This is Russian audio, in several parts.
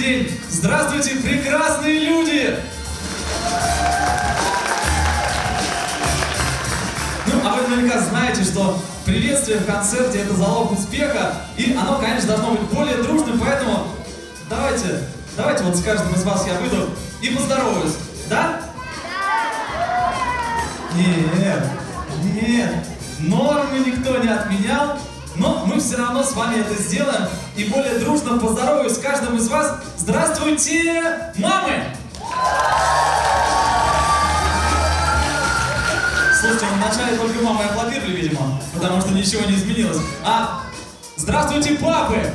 день. Здравствуйте, прекрасные люди! Ну, а вы наверняка знаете, что приветствие в концерте — это залог успеха, и оно, конечно, должно быть более дружным, поэтому давайте вот с каждым из вас я выйду и поздороваюсь, да? Нет, нормы никто не отменял, но мы все равно с вами это сделаем и более дружно поздороваюсь с каждым из вас. Здравствуйте, мамы! Слушайте, вначале только мамы аплодировали, видимо, потому что ничего не изменилось. А здравствуйте, папы!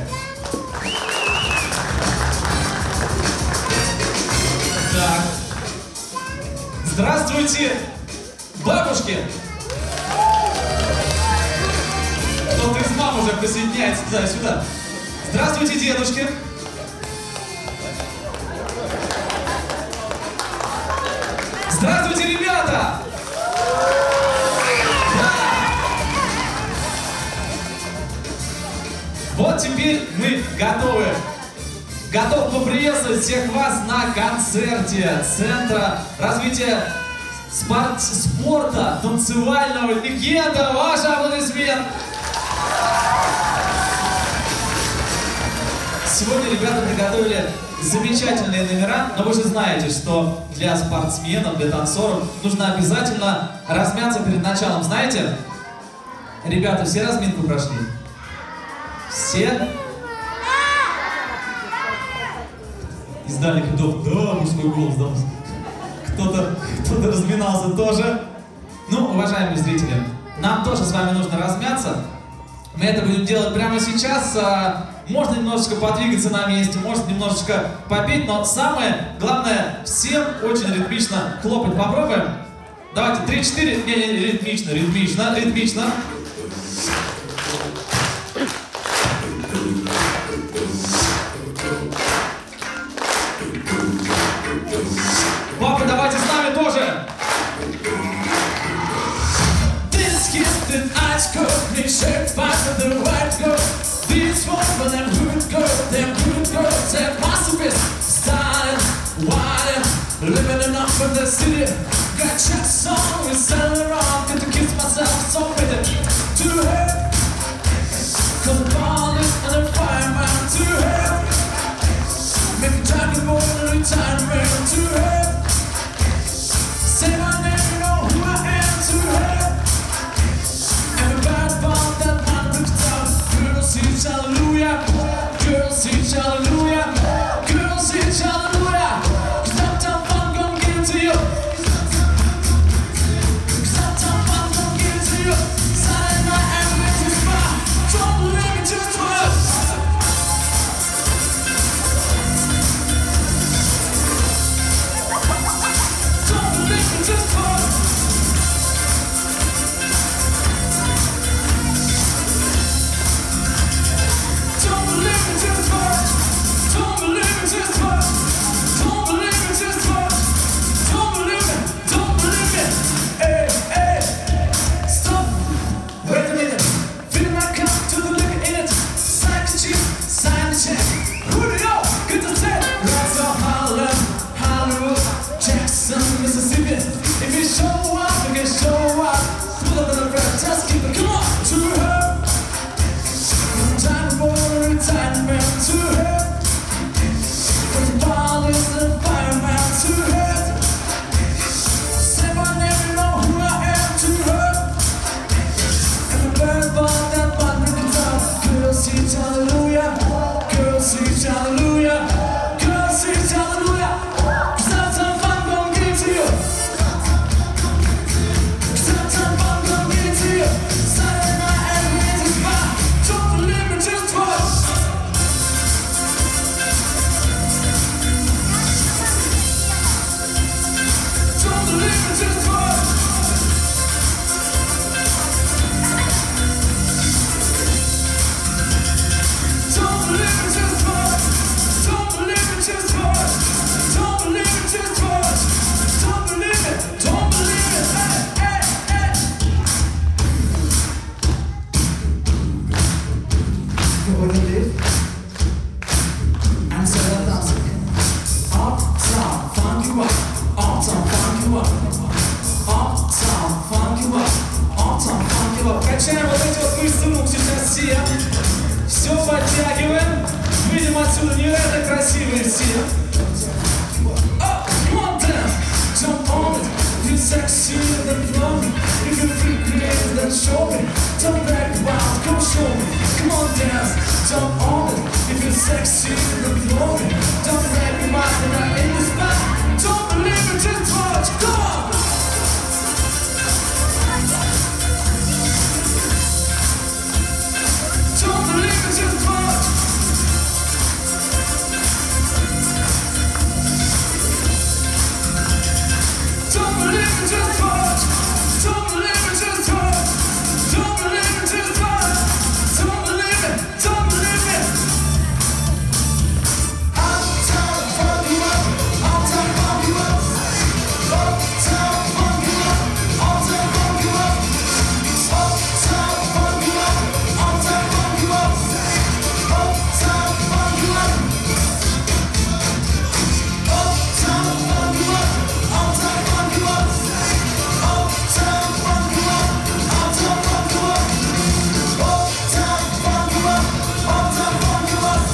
Так. Здравствуйте, бабушки! Кто-то из мам уже присоединяется туда-сюда. Здравствуйте, дедушки! Здравствуйте, ребята! Вот теперь мы готовы поприветствовать всех вас на концерте Центра развития спорта танцевального «Легенда». Ваш аплодисмент! Сегодня ребята приготовили замечательные номера, но вы же знаете, что для спортсменов, для танцоров нужно обязательно размяться перед началом. Знаете? Ребята, все разминку прошли? Все? Из дальних рядов, да, мужской голос, да. Кто-то разминался тоже. Ну, уважаемые зрители, нам тоже с вами нужно размяться. Мы это будем делать прямо сейчас. Можно немножечко подвигаться на месте, можно немножечко попеть, но самое главное, всем очень ритмично хлопать. Попробуем? Давайте, 3-4, ритмично. Папа, давайте с нами тоже. This one for them good girls, that masterpiece, styling, wilding, living enough in the city. Got chest on, we sailing around, get to kiss myself, so ready to her. Cause the ball is an fireman to her. Make a dragon boy and retirement to her. Say my name, you know who I am to her. And the bad ball that man looks down. Girls sing hallelujah, girls sing hallelujah, girls sing hallelujah. Cause uptown fun gon' get into you. Cause uptown fun gon' get into you. красивые все. Oh, come on down, jump on it. You're sexier than flowing. If you're freaking then show me. Don't back wild, come show me. Come on dance, jump on it. If you're sexier than flowing. Don't back wild, and I'm in the spot. Don't believe it, just watch, go on. Don't believe it, just watch. Don't believe it, just watch. Don't believe it, just watch. Don't believe it, just watch. Don't believe it, don't believe it. Uptown, funk you up. Uptown, funk you up. Uptown, funk you up. Uptown, funk you up. Uptown, funk you up. Uptown, funk you up. Uptown, funk you up. Uptown, funk you up. Uptown, funk you up. Uptown, funk you up. Uptown, funk you up. Uptown, funk you up. Uptown, funk you up.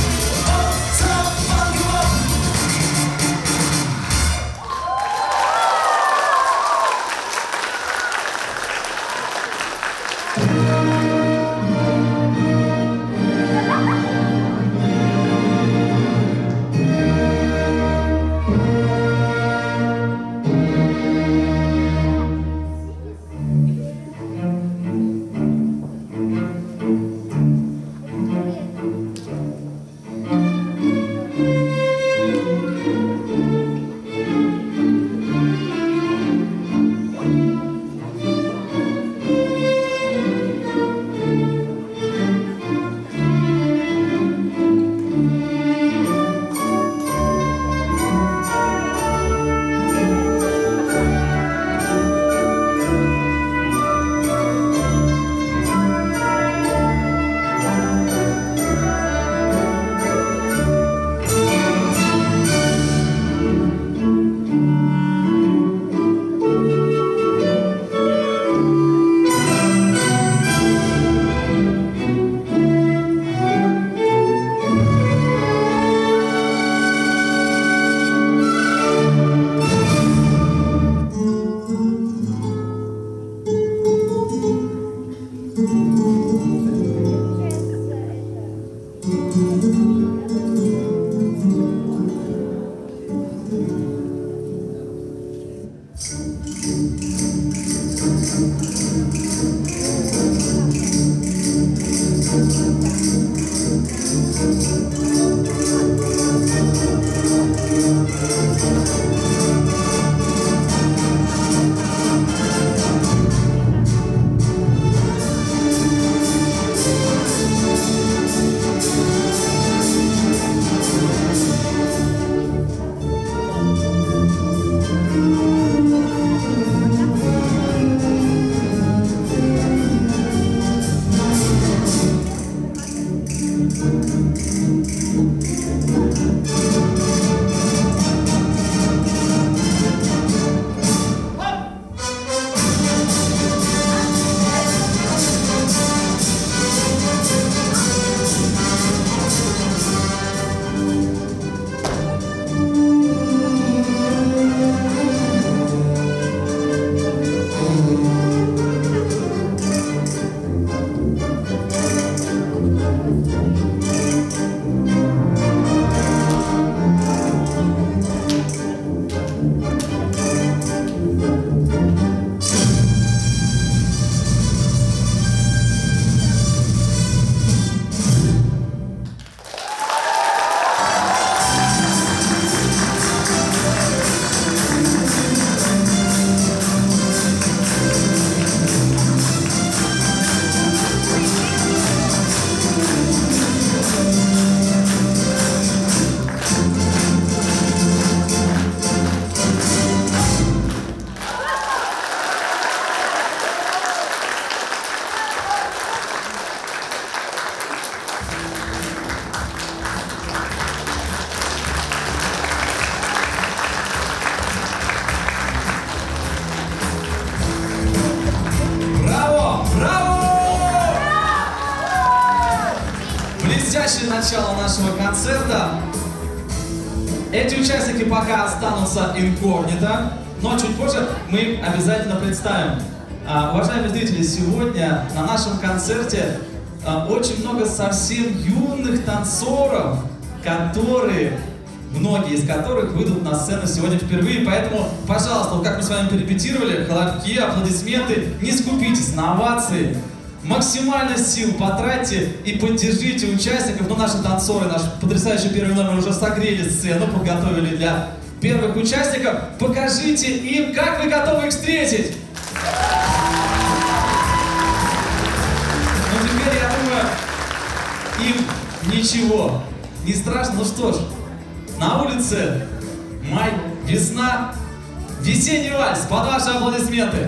Uptown, funk you up. Блестящее начало нашего концерта. Эти участники пока останутся инкогнито, но чуть позже мы их обязательно представим. Уважаемые зрители, сегодня на нашем концерте очень много совсем юных танцоров, многие из которых выйдут на сцену сегодня впервые. Поэтому, пожалуйста, вот как мы с вами порепетировали, хлопки, аплодисменты, не скупитесь на овации. Максимально сил потратьте и поддержите участников. Ну, наши танцоры, наш потрясающий первый номер уже согрели сцену, подготовили для первых участников. Покажите им, как вы готовы их встретить. Ну, теперь, я думаю, им ничего не страшно. Ну что ж, на улице май, весна, весенний вальс. Под ваши аплодисменты.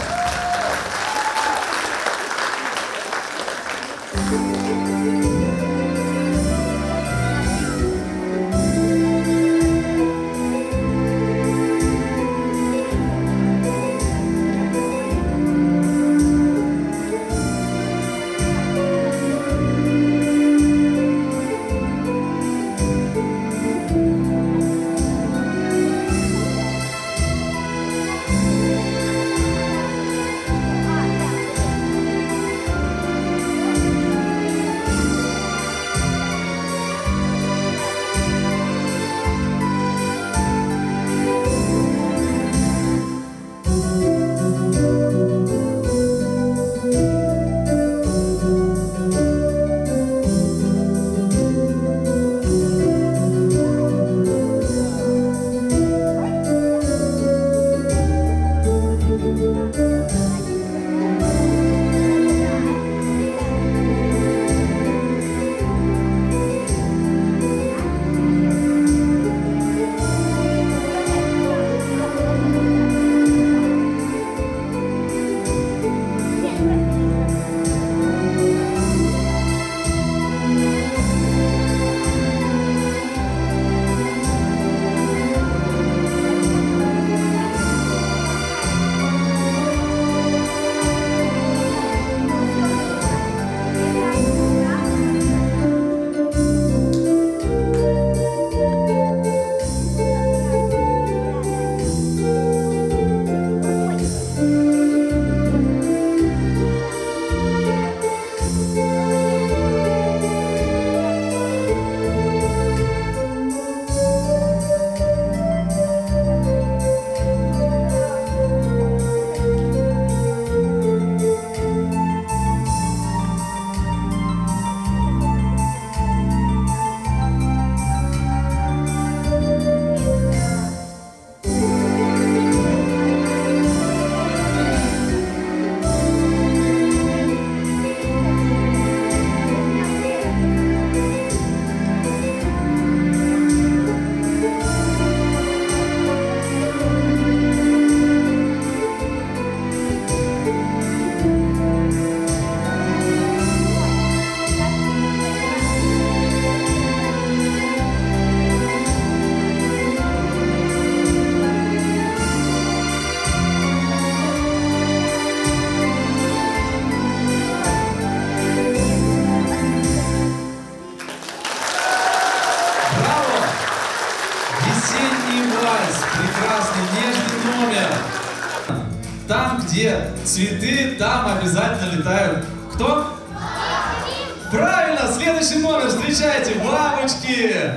Там, где цветы, там обязательно летают. Кто? Правильно, следующий номер, встречайте, бабочки!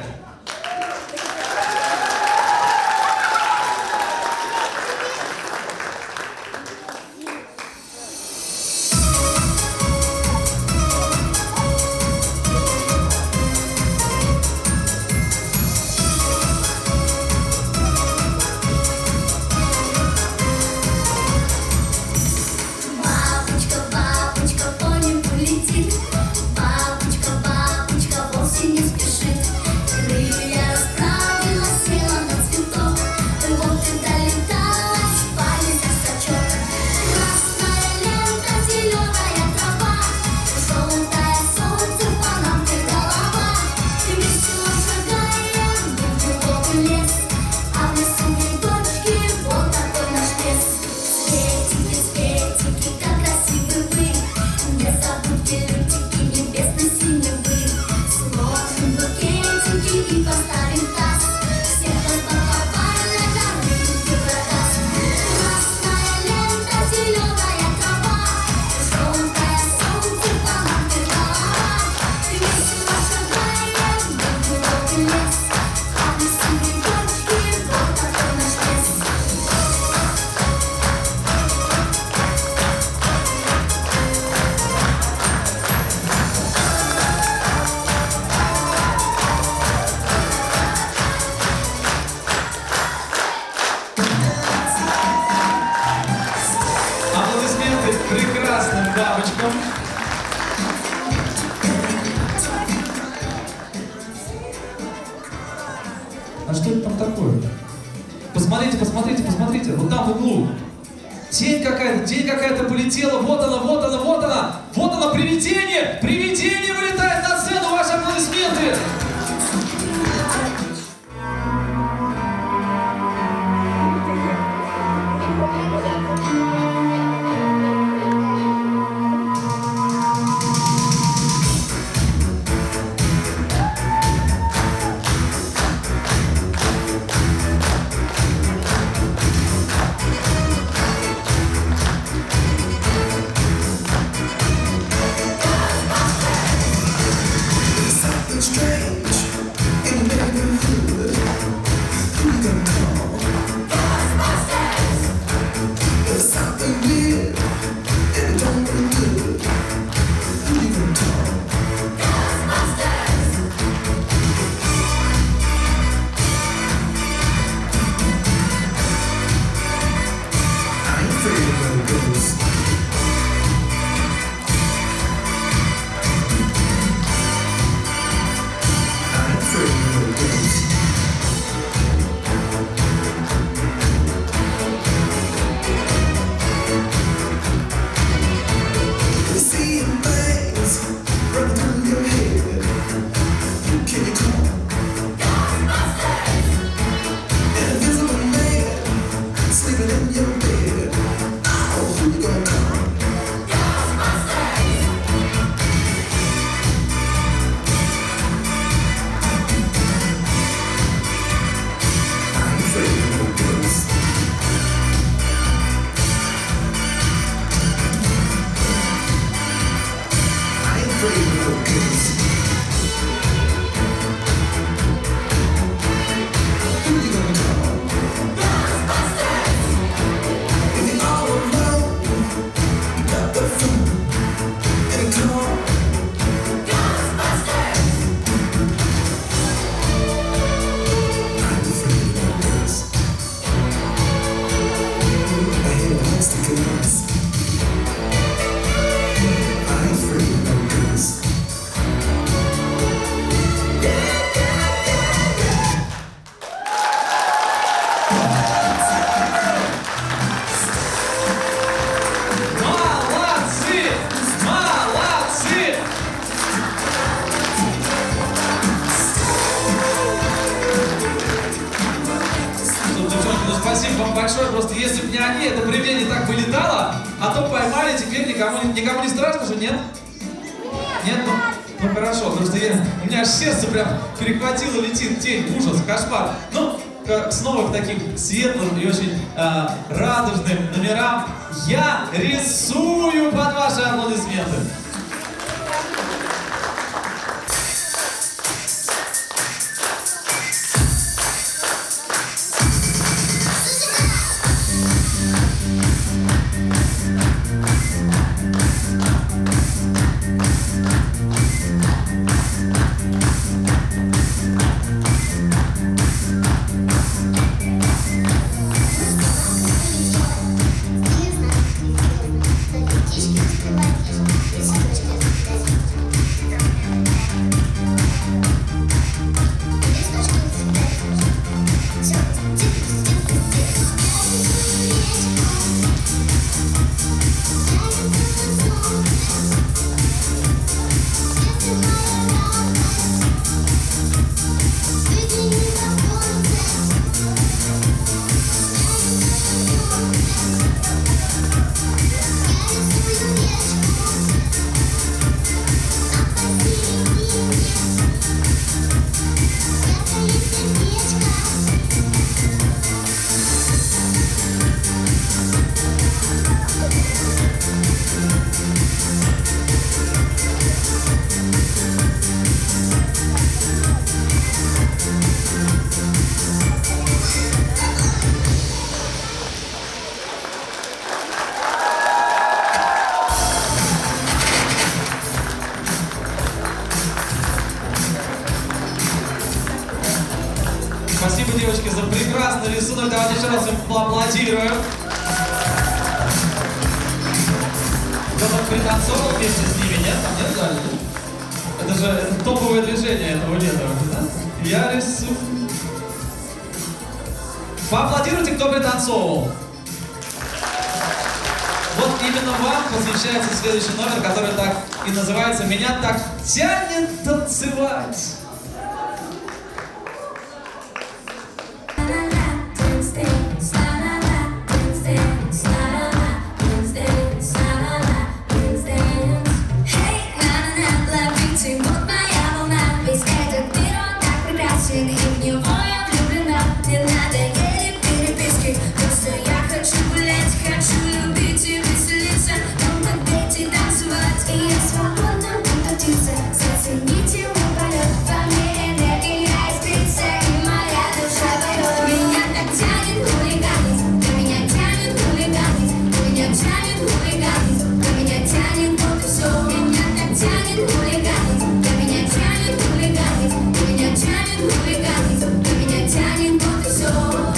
Бабочка, бабочка, по небу летит. Бабочка, бабочка, вовсе не спешит. красным бабочкам. А что это там такое? Посмотрите, посмотрите, посмотрите, вот там в углу. Тень какая-то полетела, вот она, вот она, вот она. Вот она, привидение! Привидение вылетает на сцену, ваши аплодисменты! Спасибо вам большое, просто если бы не они, это привидение так бы летало, а то поймали, теперь никому не страшно же, нет? Нет? Ну хорошо, потому что у меня аж сердце прям перехватило, летит тень, ужас, кошмар. Ну, снова к таким светлым и очень радужным номерам я рисую под ваши аплодисменты. Спасибо, девочки, за прекрасный рисунок. Давайте еще раз им поаплодируем. кто-то пританцовал вместе с ними, нет? Там нет даже? Это же топовое движение этого лета, да? Я рисую. Поаплодируйте, кто пританцовывал. Вот именно вам посвящается следующий номер, который так и называется «Меня так тянет танцевать». Зацените мой полет, во мне энергия искрится, и моя душа поет. Меня так тянет хулиганить, да меня тянет хулиганить, да меня тянет хулиганить, да меня тянет вот и все. Меня так тянет хулиганить, да меня тянет хулиганить, да меня тянет хулиганить, да меня тянет вот и все.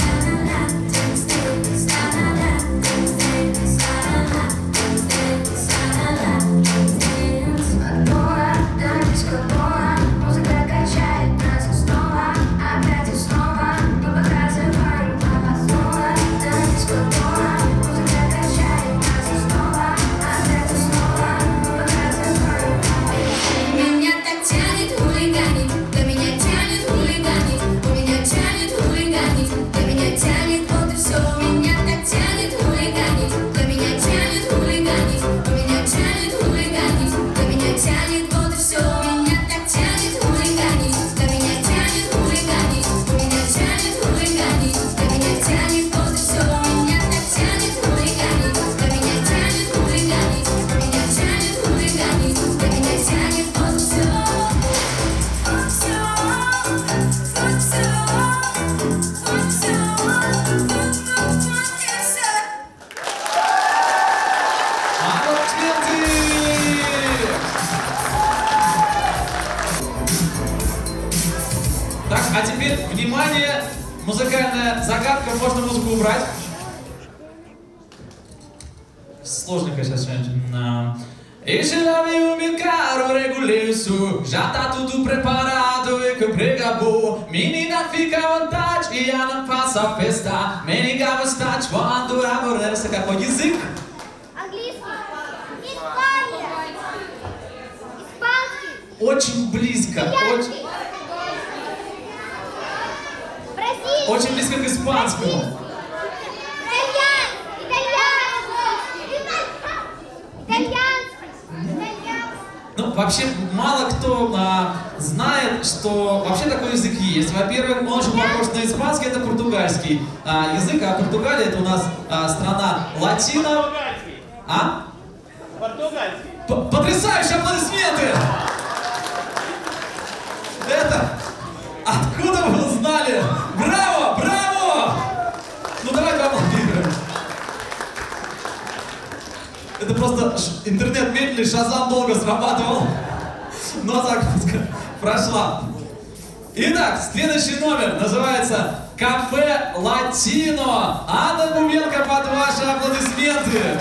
Так, а теперь, внимание, музыкальная загадка, можно музыку убрать. Sложненько сейчас что-нибудь. E ce l'avevo in caro reguleiro, já tá tudo preparado e que pregabou. Menina fica à vontade e я não faço a festa. Menina gostать, quando aborrece. Какой язык? Английский. Испания. Испанский. Очень близко. Очень близко к испанскому. Ну, вообще, мало кто знает, что вообще такой язык есть. Во-первых, он очень похож на испанский, это португальский язык, а Португалия это у нас страна латино. Португальский. А? Португальский. Потрясающие аплодисменты! Это... Откуда вы узнали? Браво! Браво! Ну давайте поаплодируем. Это просто интернет медленный, Шазам долго срабатывал, но загрузка прошла. Итак, следующий номер называется «Кафе Латино». Анна Бубенко под ваши аплодисменты.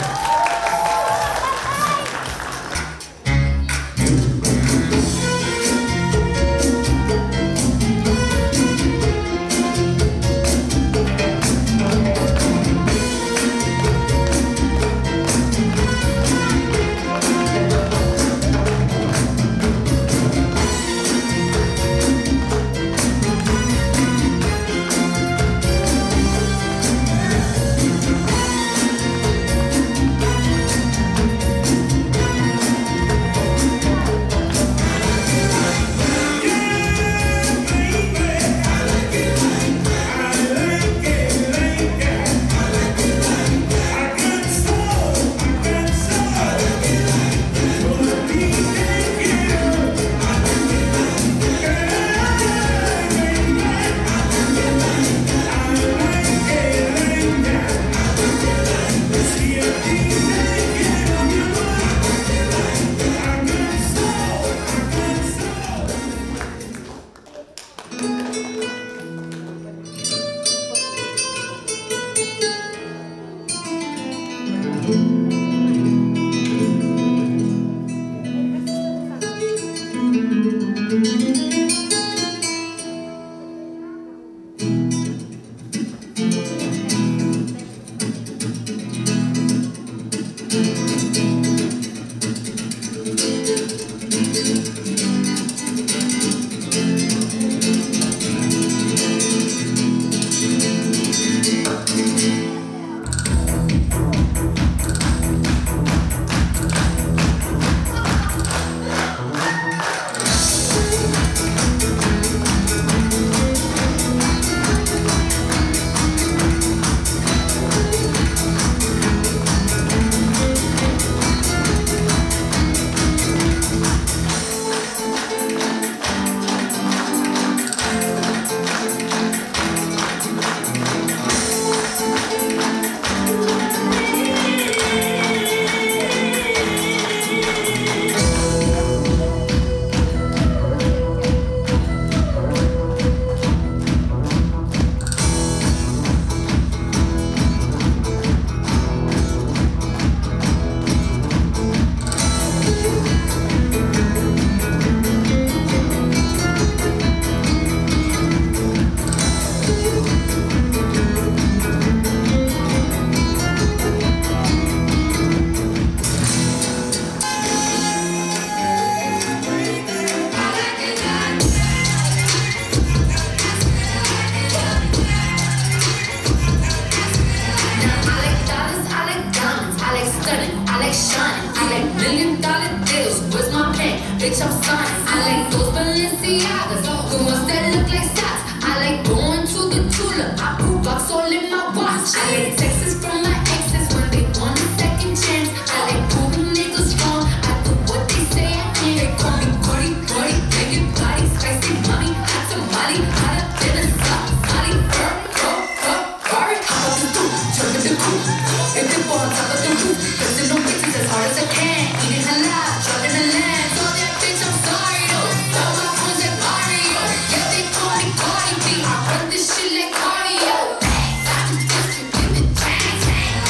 $1 million deals. Where's my pen? Bitch, I'm signing. I like those Balenciagas, the ones that look like socks. I like going to the Tula. I put bucks all in my watch. I like texts from my exes when they want a second chance. I like proving niggas wrong. I do what they say I can. They call me Gordy, Gordy, banging body, spicy mommy, hot tamale, hotter than a Somali. Ferrari, hop off the roof, jump in the coupe. If they fall on top of the roof, pressing no bitches as hard as I can. Eating halal, driving a lamb. So that bitch, I'm sorry though. All my phones like Mario. Yeah, they call me Cardi B. I run this shit like cardio. I just give it change.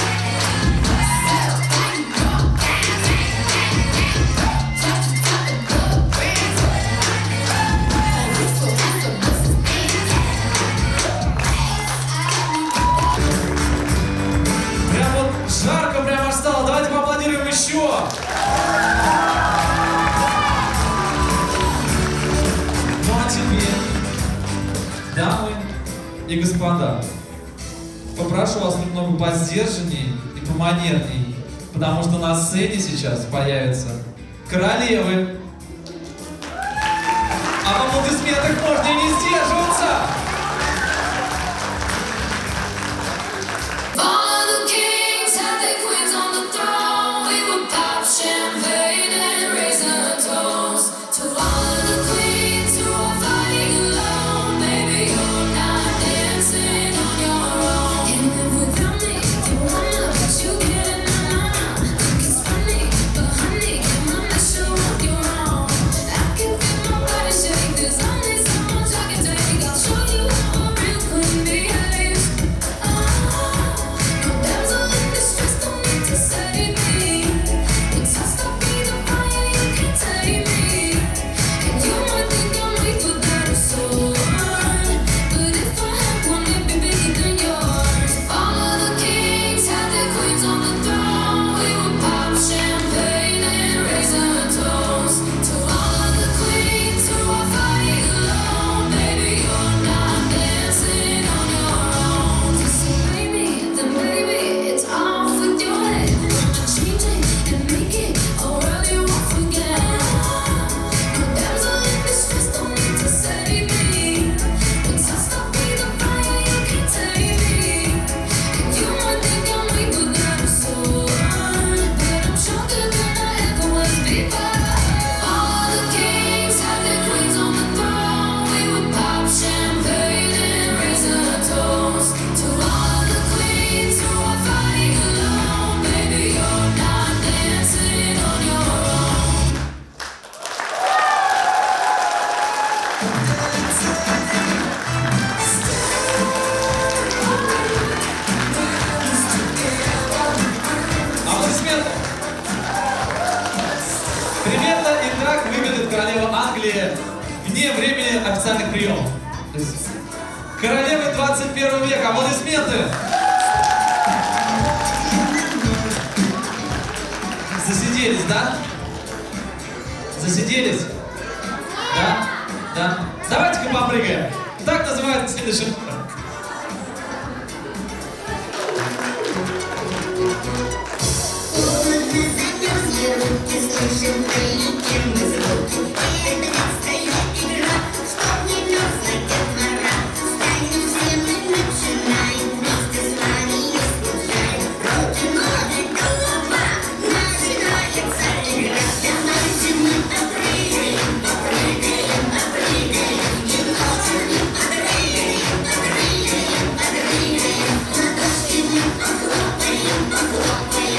Прям вот жарко прямо стало. Давайте поаплодируем еще. Ну а теперь, дамы и господа, попрошу вас немного посдержанней и поманерней, потому что на сцене сейчас появятся королевы. А в аплодисментах можно и не сдерживаться. All the kings had their queens on the throne. We would pop champagne and raise a toast to all of the queens who are fighting alone. Baby, you're not dancing on your own. And if without me, you wanna, but you can't. Think it's funny, but honey, get my mission on your own. I can feel my body shake. There's only so much I can take. I'll show you how a real queen behaves. No damsel in distress, don't need to save me. It's tossed up in the fire, you can't take me. And you might think I'm weak, but that is so hard. But if I had one, it'd be bigger than yours. All of the kings had their queens on the throne. We would pop champagne and raise a toast to all of the queens who are fighting alone. Baby, you're not dancing on your own. So baby, then baby, it's off with your head. Change it and make it, or rather you won't forget. No damsel in distress, don't need to save me. It's tossed up in the fire, you can't take me. And you might think I'm weak, but that is so hard. But I'm stronger than I ever was before. All the kings had their queens on the throne. We would pop champagne and raise a toast to all the queens who are fighting alone. Baby, you're not dancing on your own. Аплодисменты. Примерно и так выглядит королева Англии вне времени официальных приемов. То есть королевы 21 века. Аплодисменты. Засиделись, да? Засиделись? Да? Да? Давайте-ка попрыгаем. Так называется следующий номер. We'll be right back.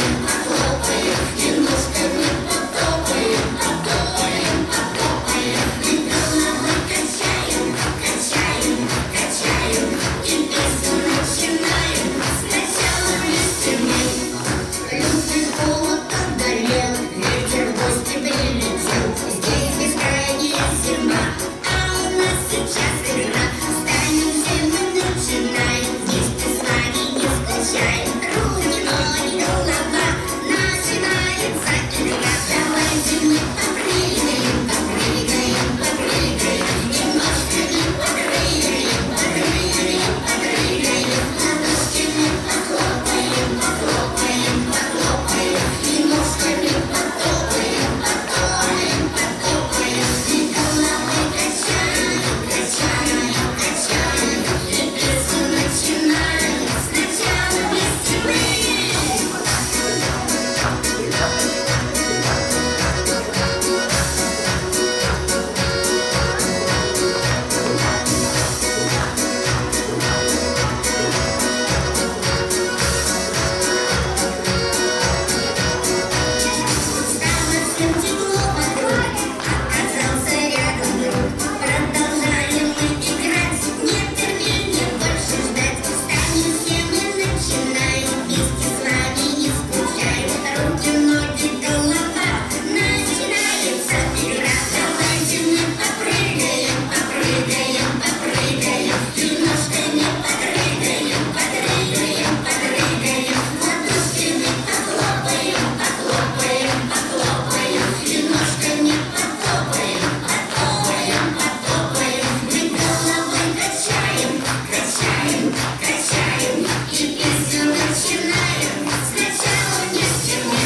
всем тепло вокруг, оказался рядом друг. Продолжаем мы играть, нет терпения больше ждать. Станем все мы начинаем, вместе с вами не скучаем. Руки, ноги, голова, начинается игра. Давайте мы попрыгаем, попрыгаем, попрыгаем, немножко не подрыгаем, подрыгаем, подрыгаем. Ладошками похлопаем, похлопаем, похлопаем, немножко не потопаем, потопаем, потопаем. Мы головой качаем, качаем, качаем, и песню начинаем. Сначала не с чего.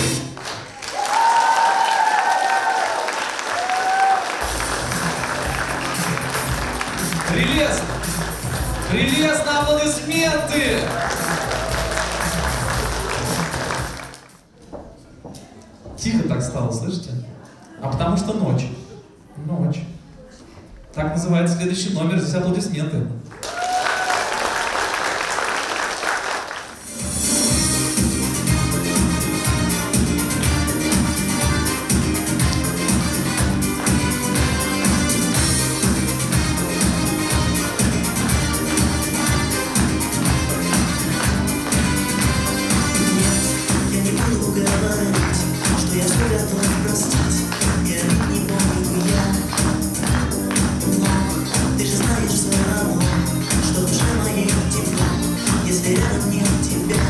Прелестно! Прелестно! Аплодисменты! Тихо так стало, слышите? А потому что ночь. Ночь. Так называется следующий номер, здесь аплодисменты. Я не буду говорить, что я все готов простить. Я не помню я, но ты же знаешь все равно, что в душе моей тепло, если рядом нет тебя.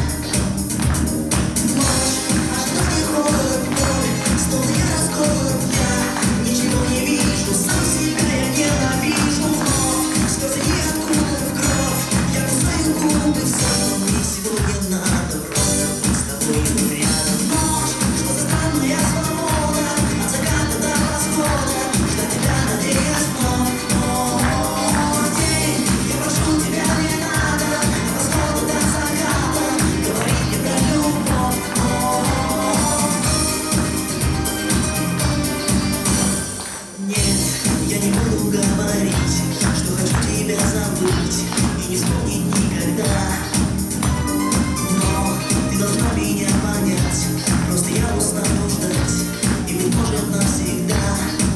Ночь, ожидание, холод, боль, словно я расколот, я ничего не вижу, сам себя я ненавижу вновь. Слезы ниоткуда в кровь, я кусаю губы, все, но мне сегодня надо просто быть с тобой рядом. Ночь, что за странная свобода, от заката до восхода, ждать тебя надеясь вновь. О, день, я прошу тебя, не надо, от восхода до заката, говори мне про любовь. Нет, я не буду говорить, что хочу тебя забыть и не вспомнить никогда. Но ты должна меня понять, просто я устаю ждать, и быть может навсегда.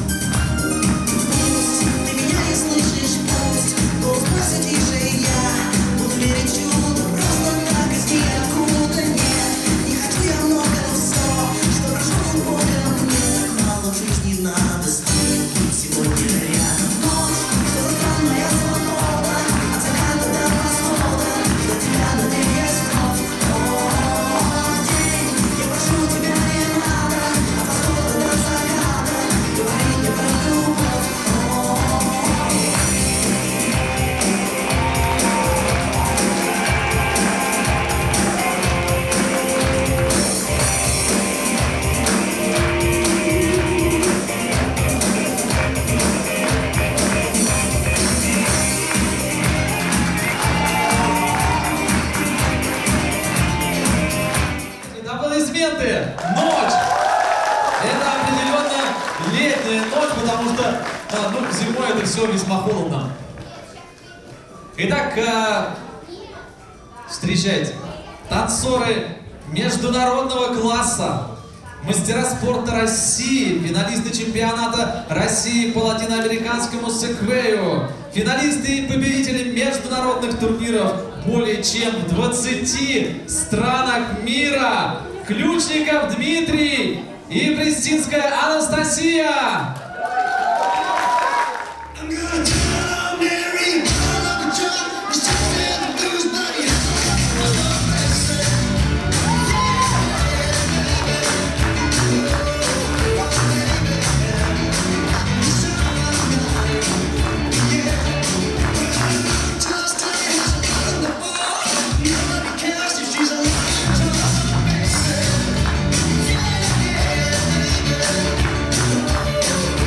Пусть ты меня не слышишь, пусть голос просто тише, я буду верить в чудо, просто так из ниоткуда. Нет, не хочу я много, все, что прошло Богом, мне так мало в жизни надо с тобой быть сегодня рядом. Ночь, что за странная свобода, от заката до восхода, ждать тебя надеясь вновь. О, день, я прошу тебя, не надо, от восхода до заката, говори мне про любовь. Аплодисменты! Ночь! Это определенно летняя ночь, потому что зимой это все весьма холодно. Итак, встречайте, танцоры международного класса, мастера спорта России, финалисты чемпионата России по латиноамериканскому секвею, финалисты и победители международных турниров более чем в 20 странах мира. Ключников Дмитрий и Престинская Анастасия. She's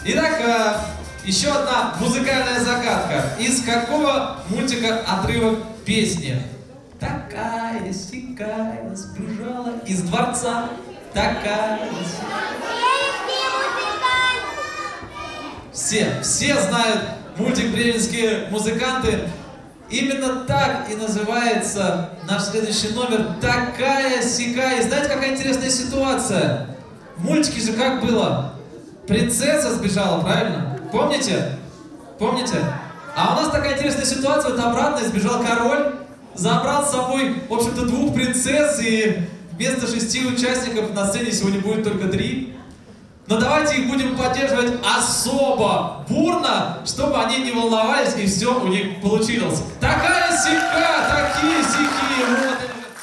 Итак, еще одна музыкальная загадка. Из какого мультика отрывок песни? Такая-сякая сбежала из дворца. Все знают мультик «Бременские музыканты». Именно так и называется наш следующий номер «Такая-сякая». И знаете, какая интересная ситуация? В мультике же как было? Принцесса сбежала, правильно? Помните? Помните? А у нас такая интересная ситуация, вот обратно сбежал король, забрал с собой, в общем-то, 2 принцесс, и вместо 6 участников на сцене сегодня будет только 3. Но давайте их будем поддерживать особо бурно, чтобы они не волновались и все у них получилось. Такая-сяка, такие-сяки, вот.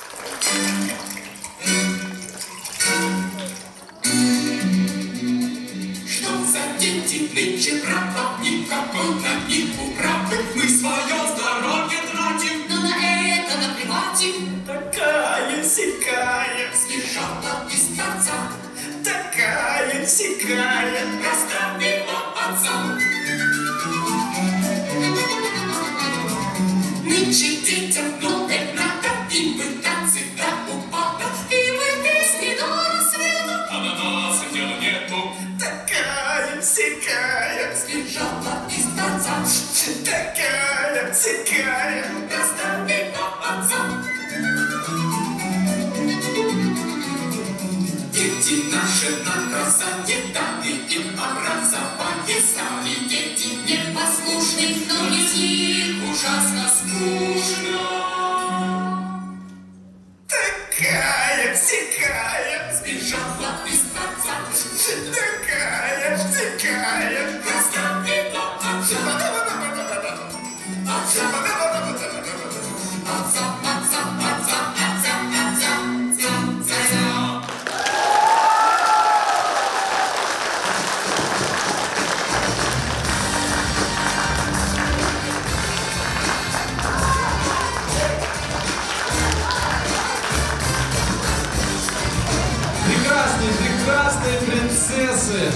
Что за дети нынче права, никакой на них управы. Мы свое здоровье тратим, Но на это наплевать им. такая-сякая, сбежала из дворца. Такая-сякая, расстроила отца. Нынче детям новых надо, и мы танцы до упада, и мы песни до рассвета. А на нас дела нету. Такая-сякая, сбежала из дворца. Такая-сякая, расстроила отца. Дети наши наказание дали им образование. Стали дети непослушных, но без них ужасно скучно. Такая-сякая, сбежала из дворца. Такая-сякая, расстроила отца. Прекрасные принцессы.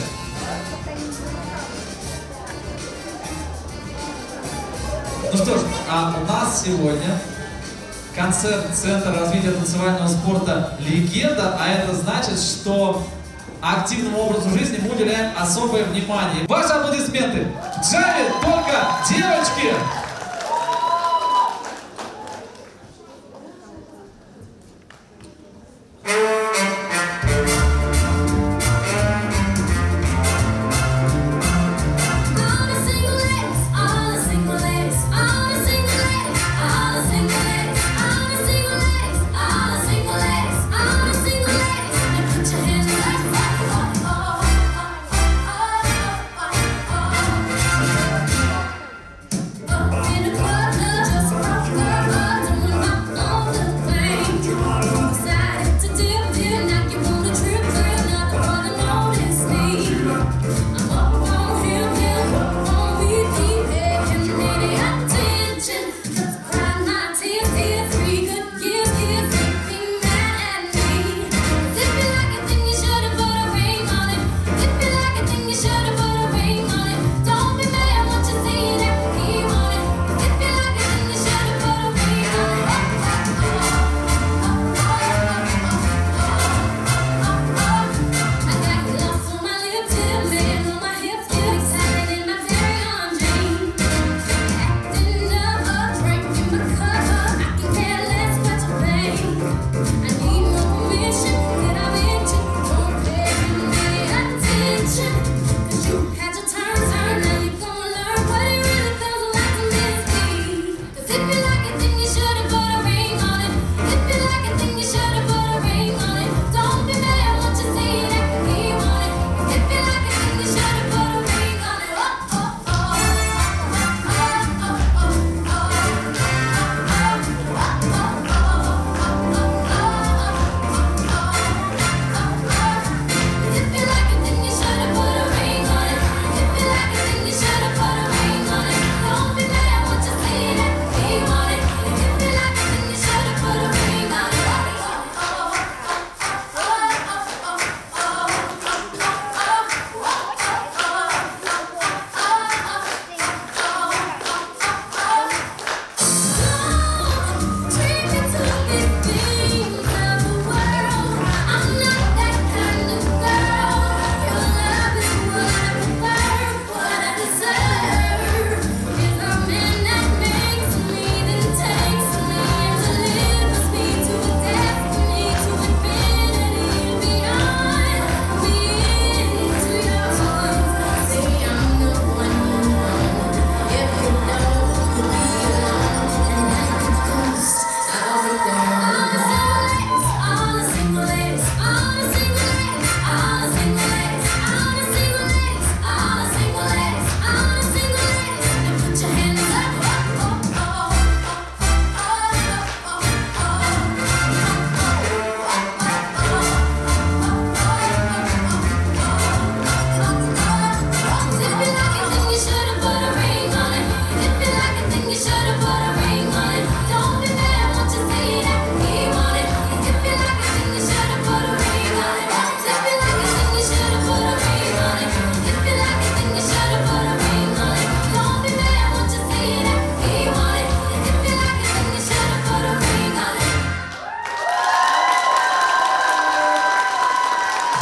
Ну что ж, а у нас сегодня концерт Центра развития танцевального спорта «Легенда», а это значит, что активному образу жизни мы уделяем особое внимание. Ваши аплодисменты! В джаме только девочки! Oh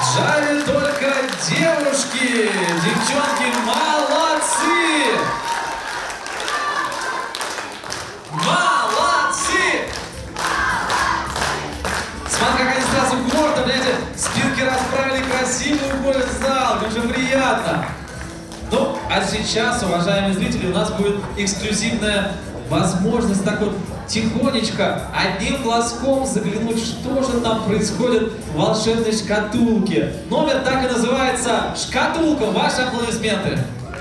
Джаре только девушки. Девчонки, молодцы! Молодцы! Смотри, как они сразу гордо, блядь, спинки расправили, красиво уходят в зал. Как же приятно. Ну, а сейчас, уважаемые зрители, у нас будет эксклюзивная возможность так вот тихонечко, одним глазком заглянуть, что же там происходит в волшебной шкатулке. Номер так и называется «Шкатулка». Ваши аплодисменты.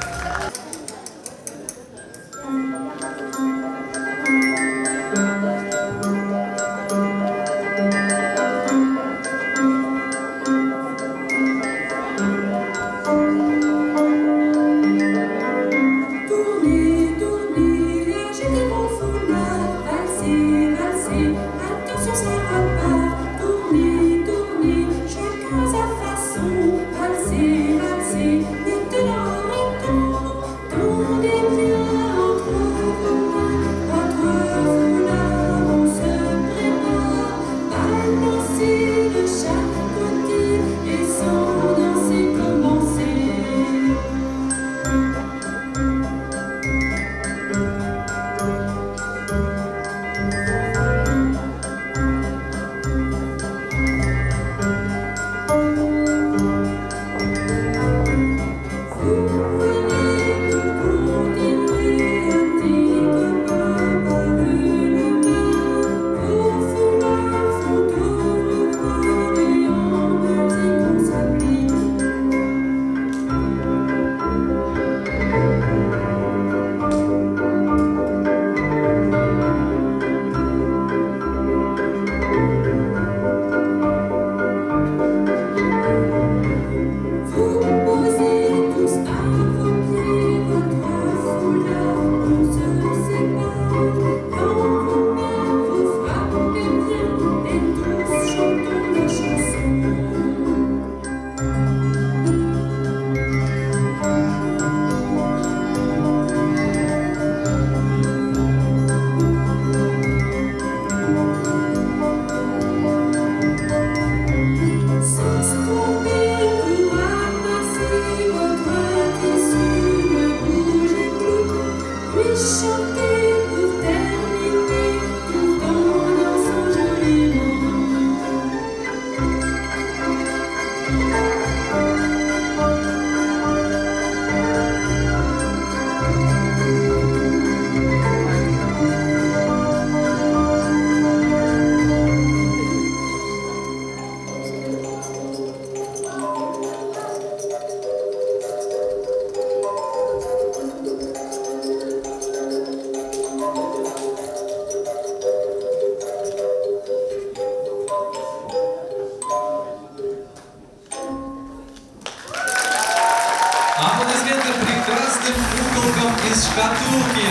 Аплодисменты прекрасным куколкам из шкатулки.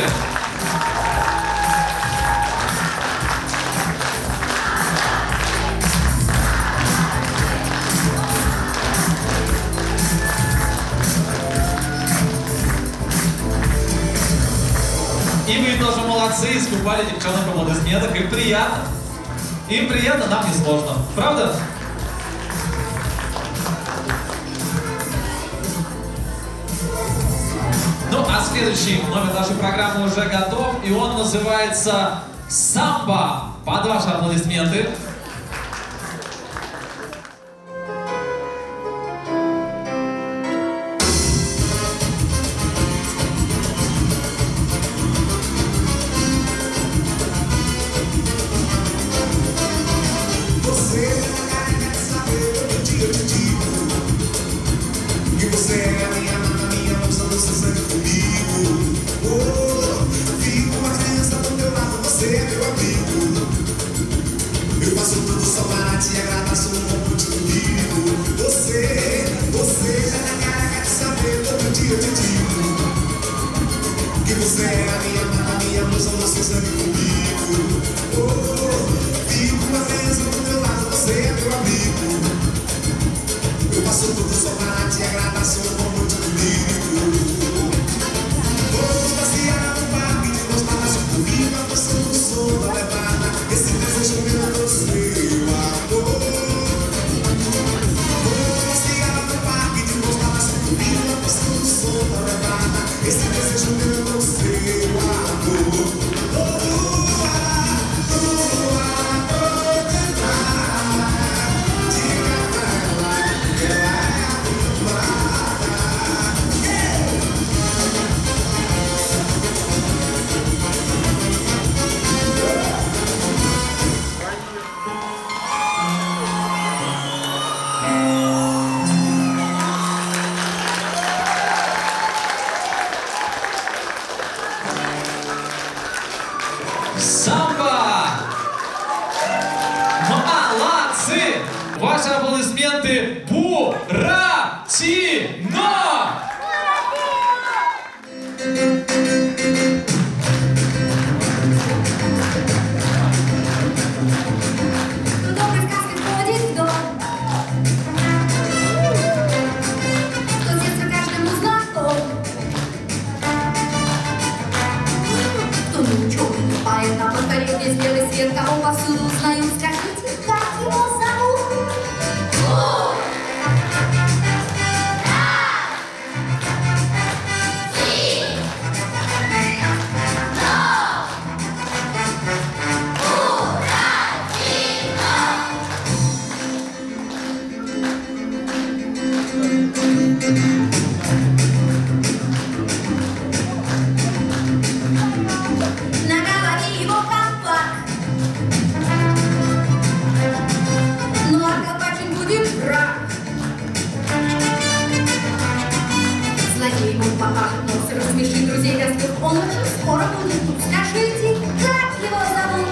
И вы тоже молодцы, искупали девчонок в аплодисментах. Им приятно. Им приятно, нам не сложно. Правда? Ну, а следующий номер нашей программы уже готов, и он называется «Самбо». Под ваши аплодисменты. Esse desejo meu, seu amor. пока монстр рассмешит друзей гостей. Он очень скоро будет тут. Скажите, как его зовут?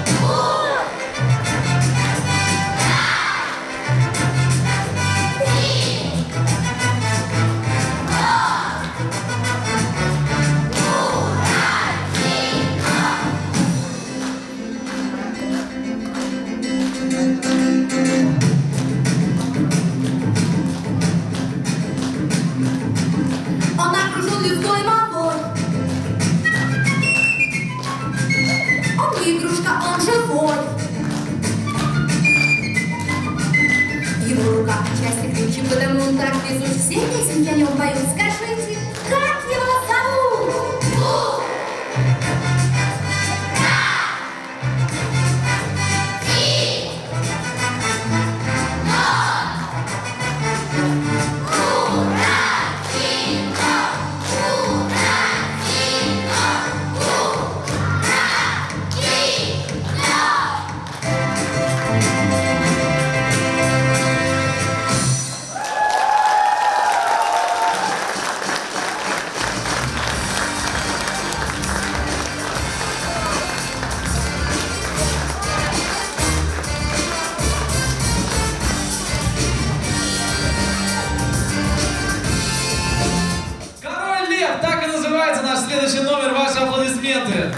Он окружен людской молвой. Он не игрушка, он живой. В его руках части ключи, потому он так везут. Все песенки о нем поют. Скажите, как его зовут? Так и называется наш следующий номер. Ваши аплодисменты.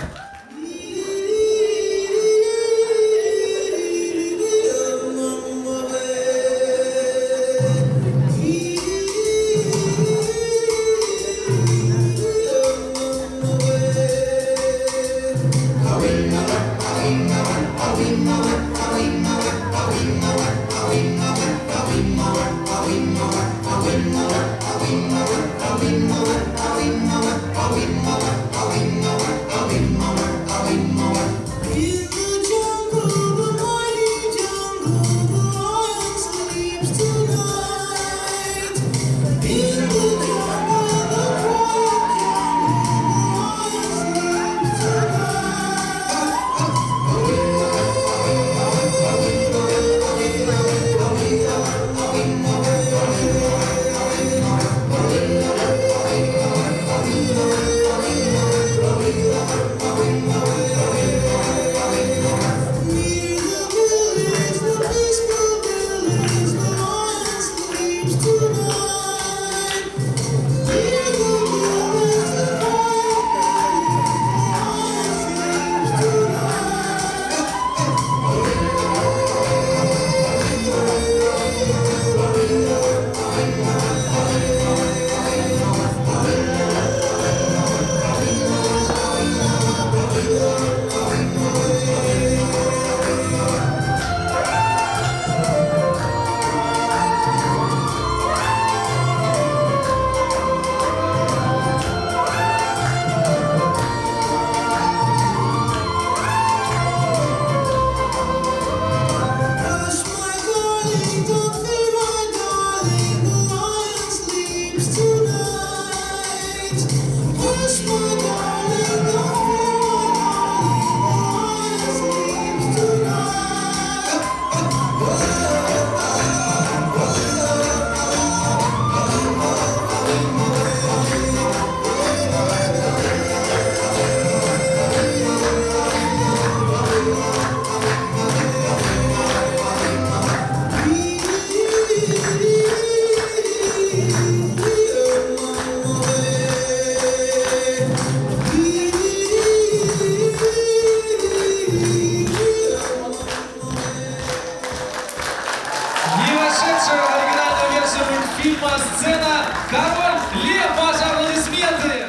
Фильма «Сцена. Король Лев». Ваши аплодисменты.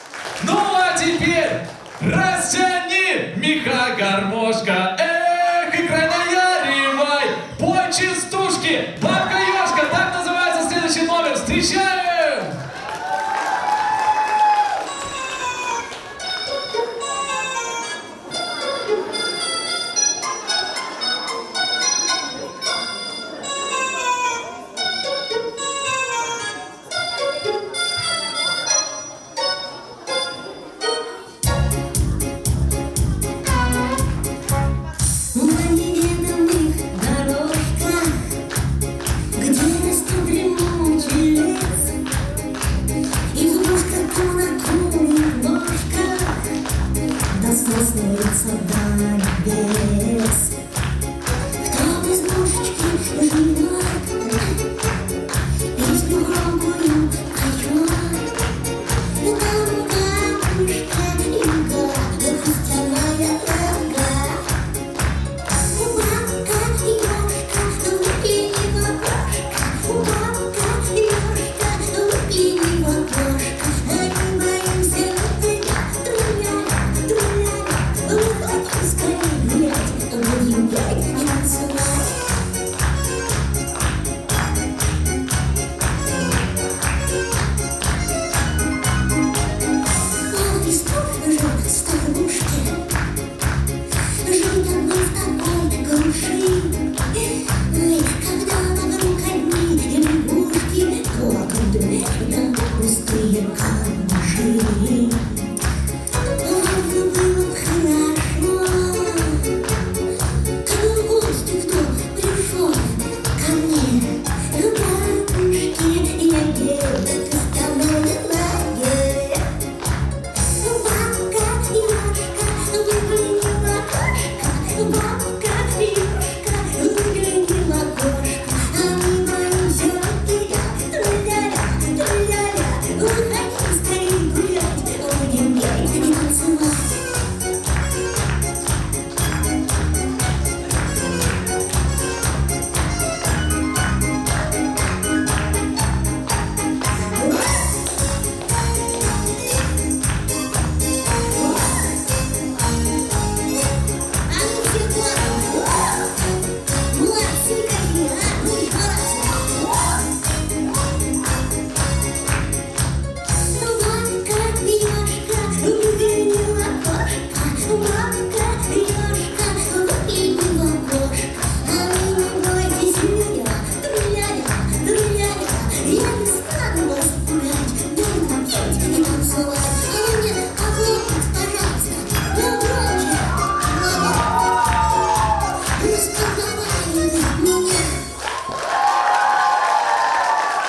Ну а теперь растяни меха гармошка. Эх, играй наяривай. Пой частушки. Бабка Ёшка. Так называется следующий номер. Встречаем!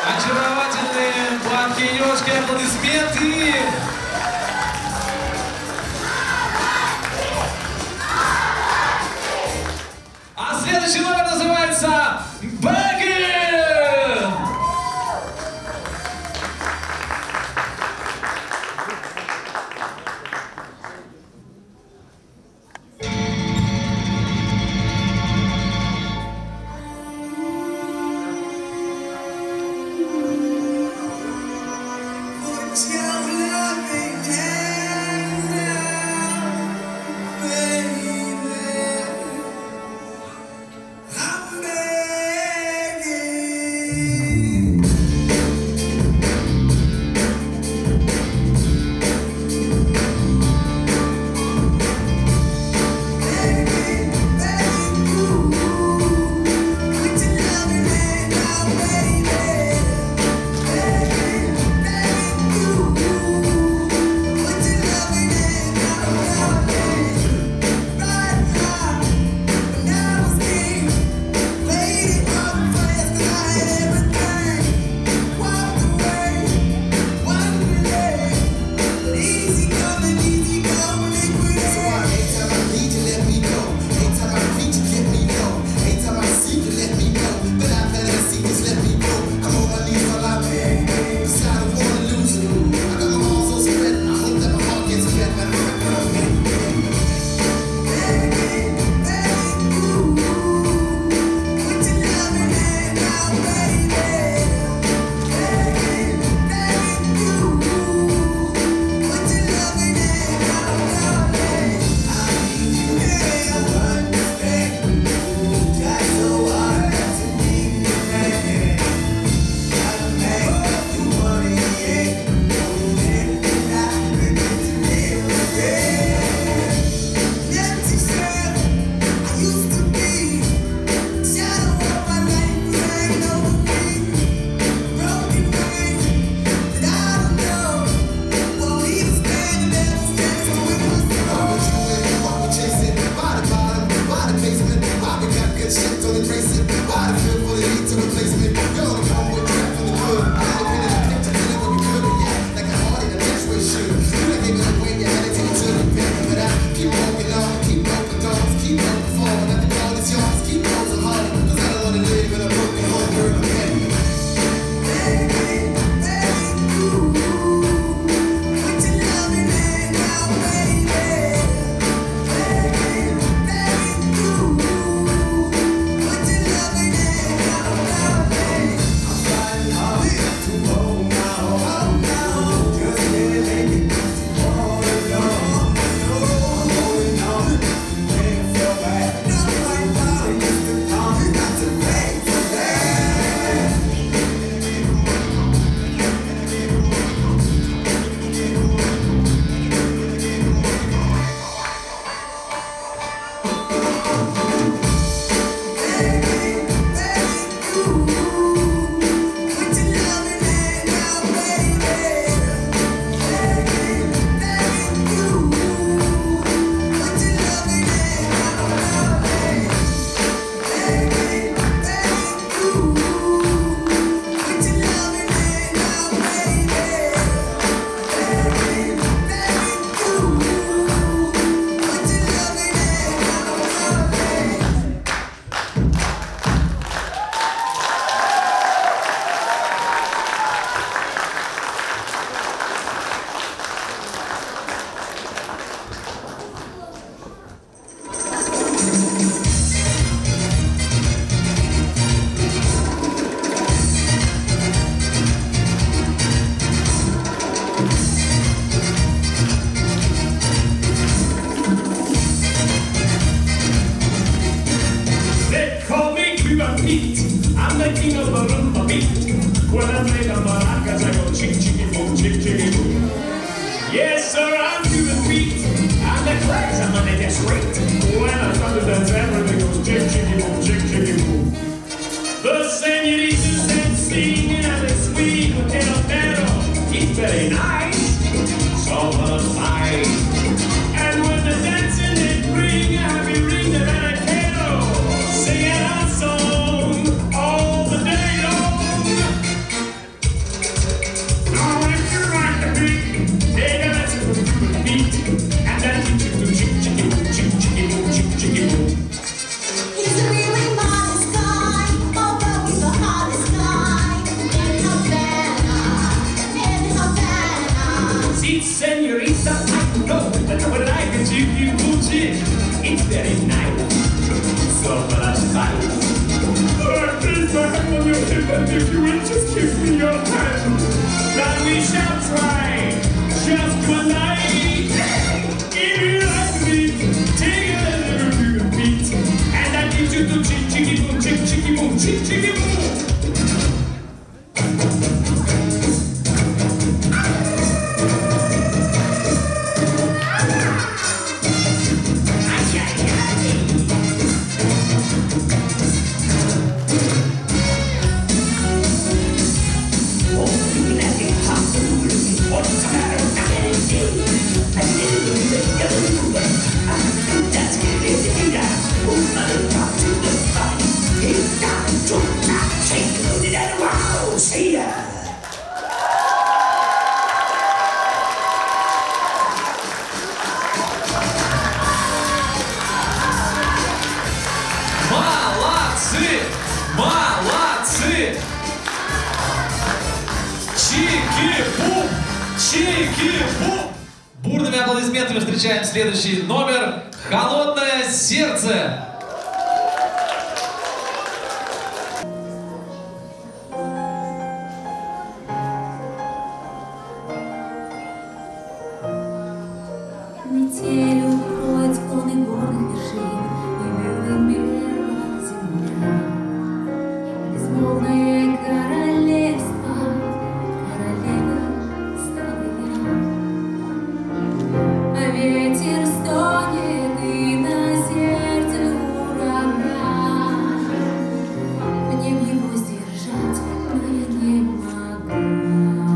Очаровательные планки девушки, аплодисменты! А следующий номер называется «Бэгги». Yes, sir, I'm doing beat. I'm the craze, I'm gonna get straight. When I come to dance, everything goes chick, chicky, boom, chick, chicky, boom. The senoritas dancing in a sweet potato battle. It's very nice, so fine. And when the dancing they bring, a happy ring that I can sing it our song all the day long. chick. It's very nice. So volatile. I place my hand on your hip, and if you will just give me your hand, then we shall try just one night. If you like me, take a little to the beat, and I need you to chick chicky boom, chick chicky boom, chick chicky boom. Молодцы! Чики-бум! Чики-бум! Бурными аплодисментами встречаем следующий номер «Холодное сердце». Метель укроет склоны горных вершин, и мирно-белая земля. Безмолвное королевство, королева стала я. А ветер стонет, и на сердце ураган. Мне б его сдержать, но я не могу.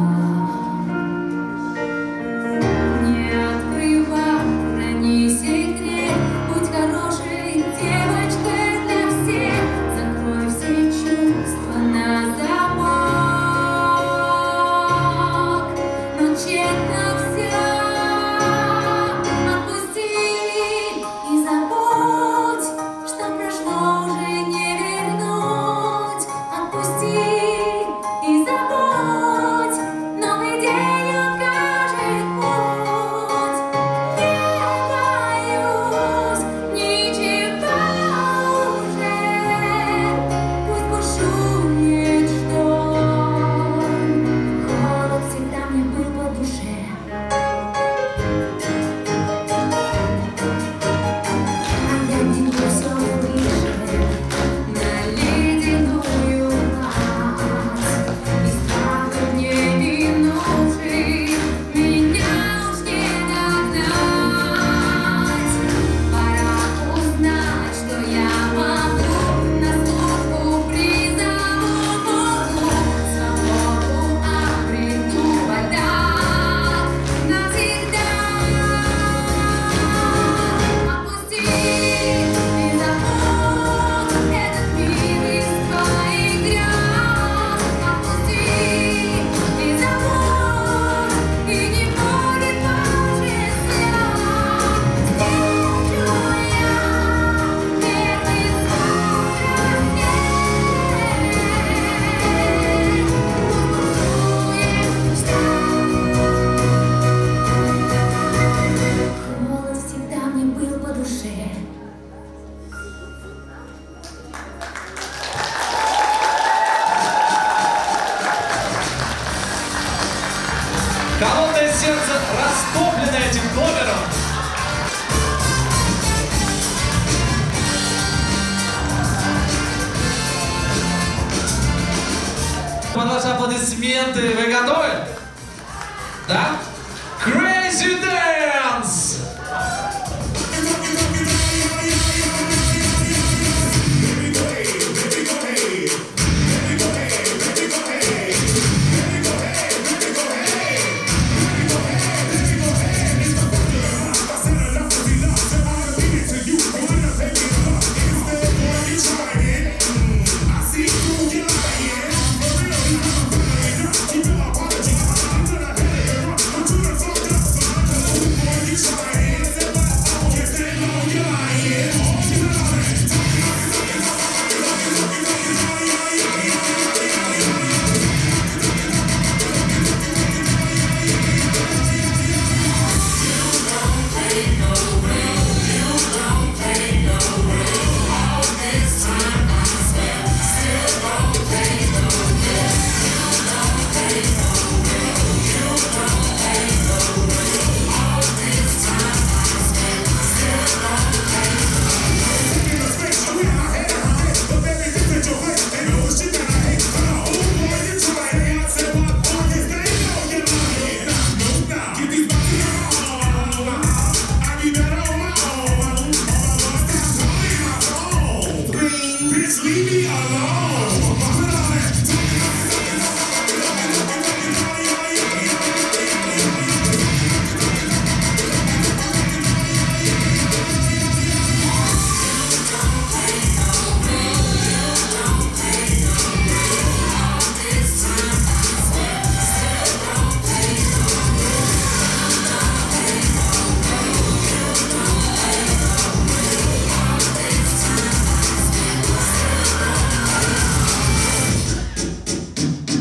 Холодное сердце растоплено этим номером. Под ваши аплодисменты вы готовы? Да? Crazy Dance! Thank you.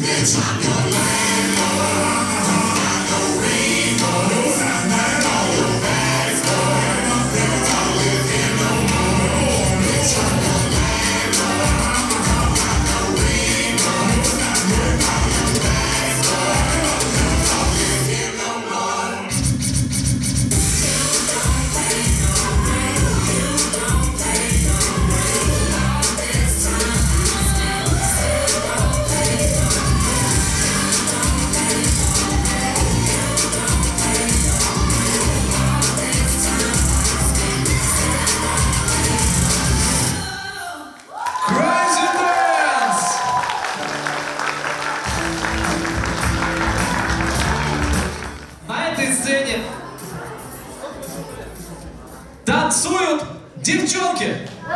Танцуют девчонки.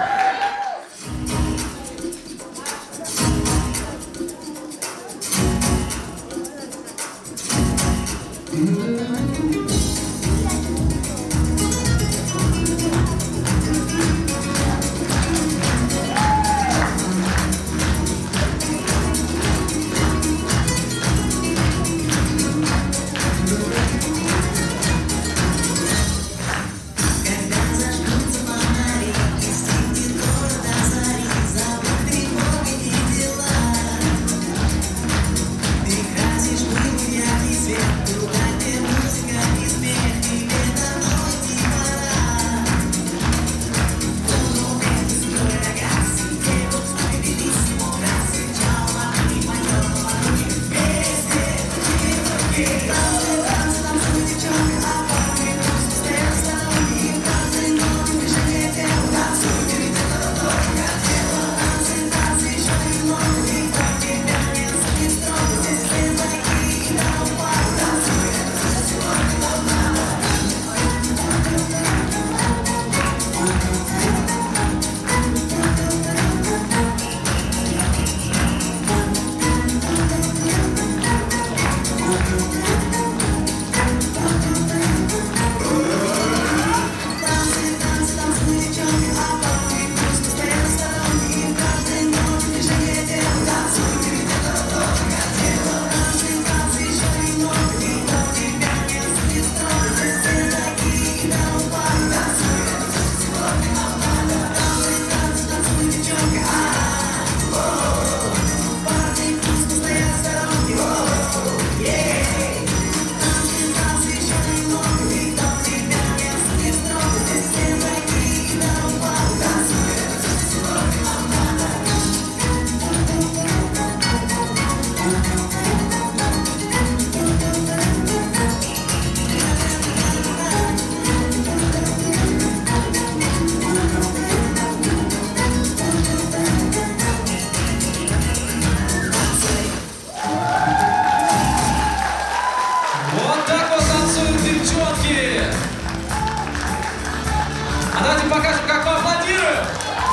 А давайте покажем, как мы аплодируем.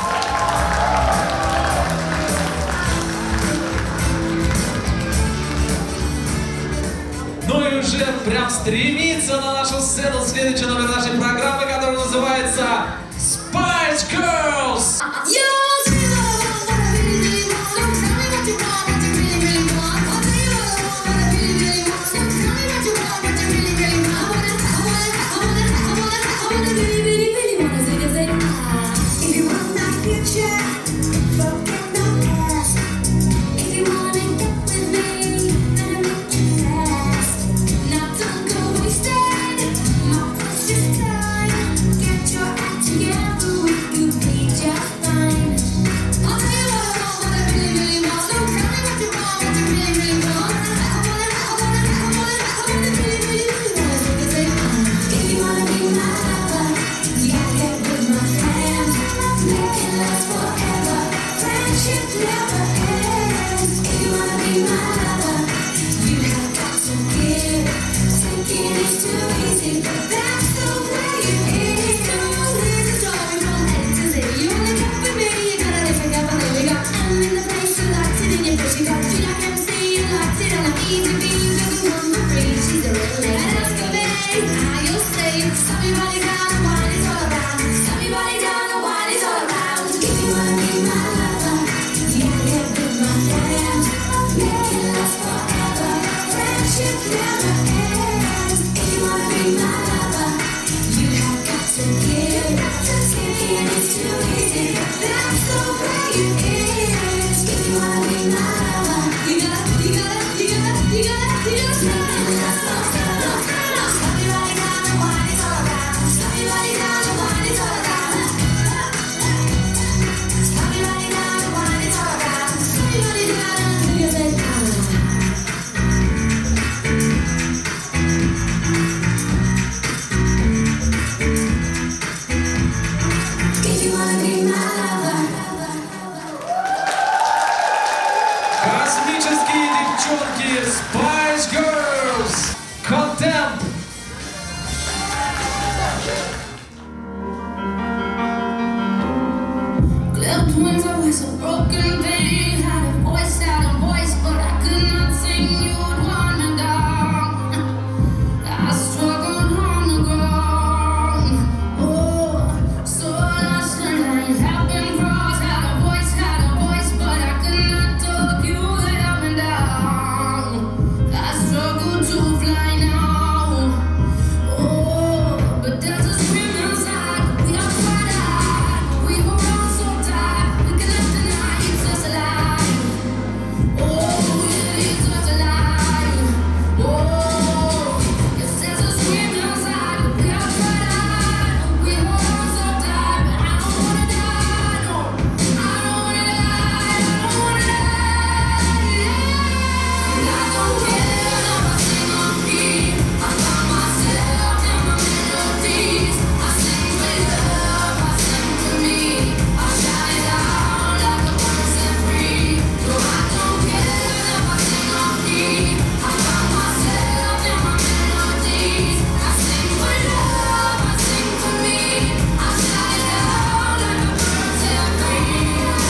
Ну и уже прям стремится на нашу сцену следующий номер нашей программы, который называется Spice Girls. Let's Космические девчонки Spice Girls Contempt. Clipped wings, always a broken thing. Had a voice, but I could not sing. You would want me down. I struggled on the ground. Oh, so lost and I have been crossed. Had a voice, but I could not talk. You held me down. I struggle to fly now. Oh, but there's a scream inside. We are tried out. We hold on so tight. We cannot deny it's just a lie. Oh, it is just a lie. Oh, yes, there's a scream inside. We are tried out. We hold on so tight. But I don't wanna die. No, I don't wanna die. I don't wanna die. I don't care if I sing on key. I find myself in my melodies. I sing for love, I sing for me. I shout it out like a bird set free. No, I don't care if I sing on key. I find myself in my melodies. I sing for love, I sing for me. I shout it out like a bird set free.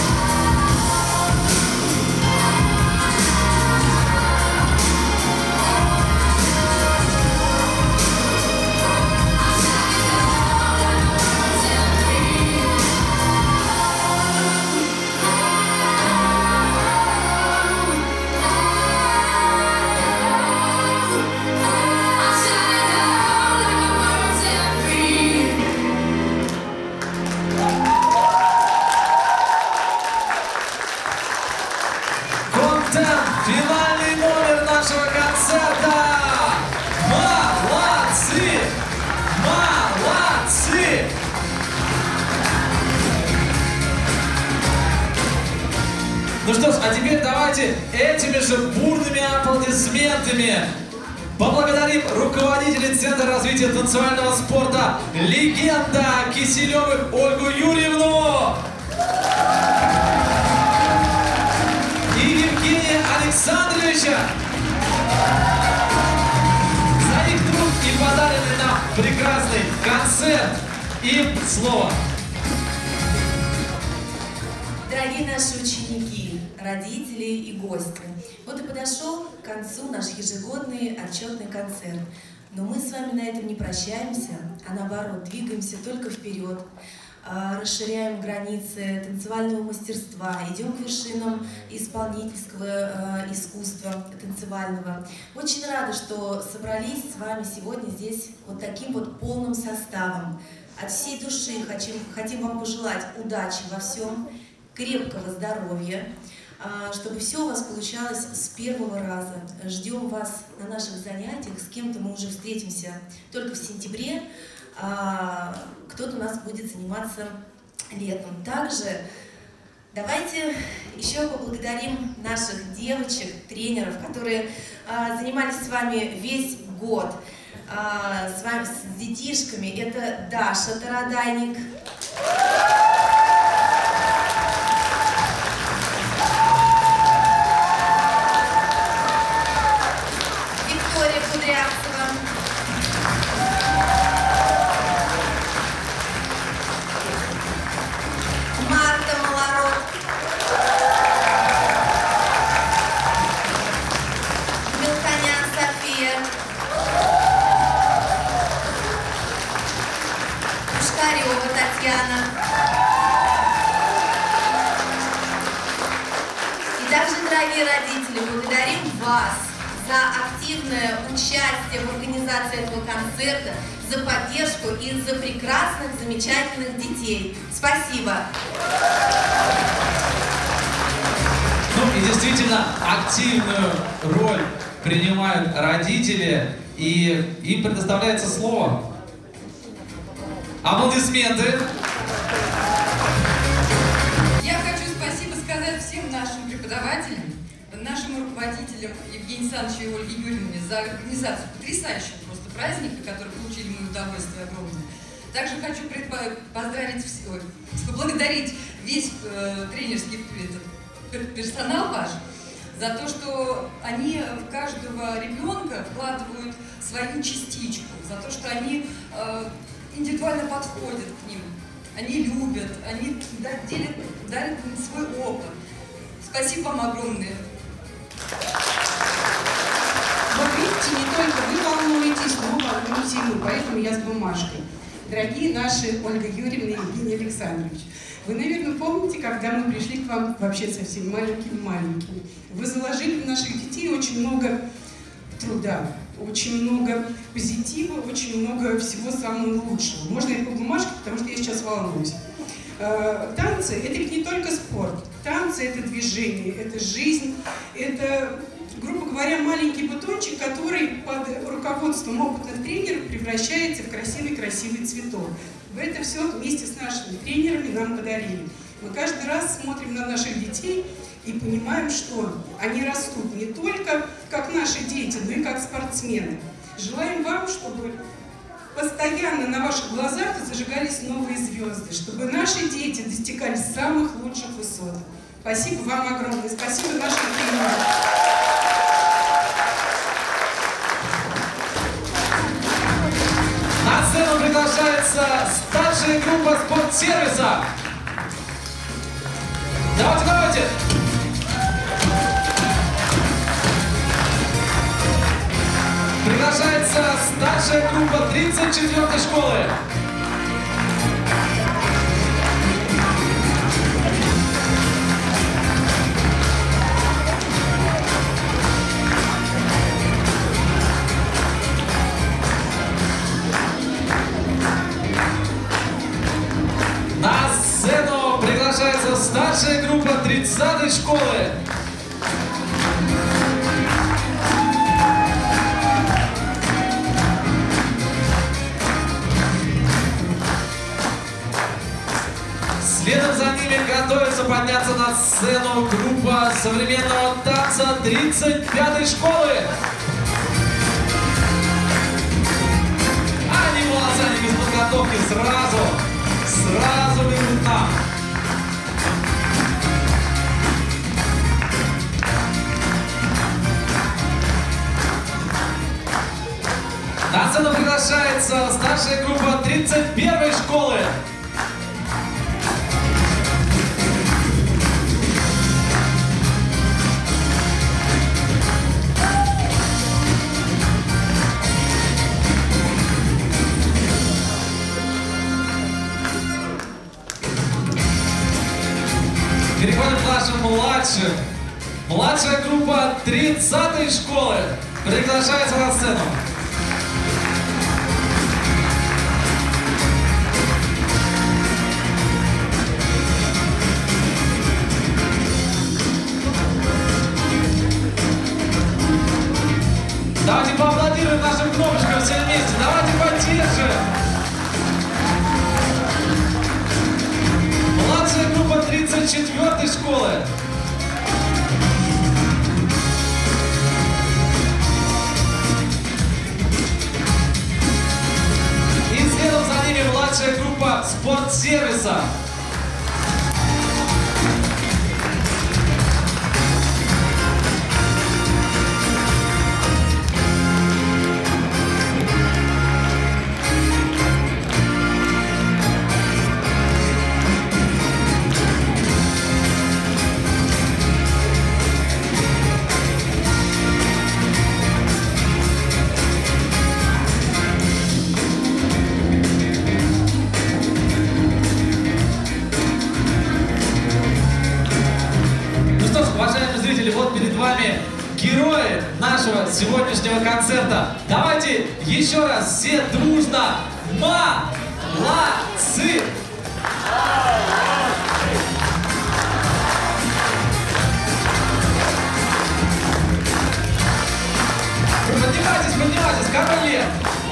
Contempt. Финальный номер нашего концерта. Молодцы! Молодцы! Ну что ж, а теперь давайте этими же бурными аплодисментами поблагодарим руководителей Центра развития танцевального спорта «Легенда» Киселевых Ольгу Юрьевну и Евгения Александровича за их труд и подаренный нам прекрасный концерт. Им слово. Дорогие наши ученики, родители и гости, вот и подошел к концу наш ежегодный отчетный концерт. Но мы с вами на этом не прощаемся, а наоборот, двигаемся только вперед, расширяем границы танцевального мастерства, идем к вершинам исполнительского искусства танцевального. Очень рада, что собрались с вами сегодня здесь вот таким вот полным составом. От всей души хотим вам пожелать удачи во всем, крепкого здоровья, чтобы все у вас получалось с первого раза. Ждем вас на наших занятиях, с кем-то мы уже встретимся только в сентябре, кто-то у нас будет заниматься летом. Также давайте еще поблагодарим наших девочек, тренеров, которые занимались с вами весь год, с вами, с детишками. Это Даша Тарадайник, Виктория Кудрявцева, Марта Малород, Мелконян София, Пушкарева Татьяна. И также, дорогие родители, благодарим вас за активное участие в организации этого концерта, за поддержку и за прекрасных, замечательных детей. Спасибо! Ну и действительно активную роль принимают родители, и им предоставляется слово. Аплодисменты. Я хочу спасибо сказать всем нашим преподавателям, нашим руководителям Евгению Александровичу и Ольге Юрьевне за организацию потрясающего просто праздника, который получили мы удовольствие огромное. Также хочу поблагодарить весь тренерский персонал ваш за то, что они в каждого ребенка вкладывают свою частичку, за то, что они индивидуально подходят к ним, они любят, они дарят свой опыт. Спасибо вам огромное. Вот видите, не только вы волнуетесь, но волнуемся и мы, поэтому я с бумажкой. Дорогие наши Ольга Юрьевна и Евгений Александрович, вы, наверное, помните, когда мы пришли к вам вообще совсем маленькими-маленькими. Вы заложили в наших детей очень много труда, очень много позитива, очень много всего самого лучшего. Можно и по бумажке, потому что я сейчас волнуюсь. Танцы – это ведь не только спорт. Танцы – это движение, это жизнь, это, грубо говоря, маленький бутончик, который под руководством опытных тренеров превращается в красивый-красивый цветок. Вы это все вместе с нашими тренерами нам подарили. Мы каждый раз смотрим на наших детей и понимаем, что они растут не только как наши дети, но и как спортсмены. Желаем вам, чтобы постоянно на ваших глазах зажигались новые звезды, чтобы наши дети достигали самых лучших высот. Спасибо вам огромное. Спасибо нашим тренерам. На сцену приглашается старшая группа спортсервиса. Давайте. Приглашается старшая группа 34-й школы. На сцену приглашается старшая группа 30-й школы. Следом за ними готовится подняться на сцену группа современного танца 35-й школы. Они молодцы, они без подготовки сразу берут нам. На сцену приглашается старшая группа 31-й школы. Переходим к нашим младшим. Младшая группа 30-й школы приглашается на сцену. Давайте поаплодируем нашим кнопочкам все вместе. Давайте поддержим. Младшая группа 34-й школы. И следом за ними младшая группа спортсервиса. Вот перед вами герои нашего сегодняшнего концерта. Давайте еще раз все дружно молодцы! Король Лев.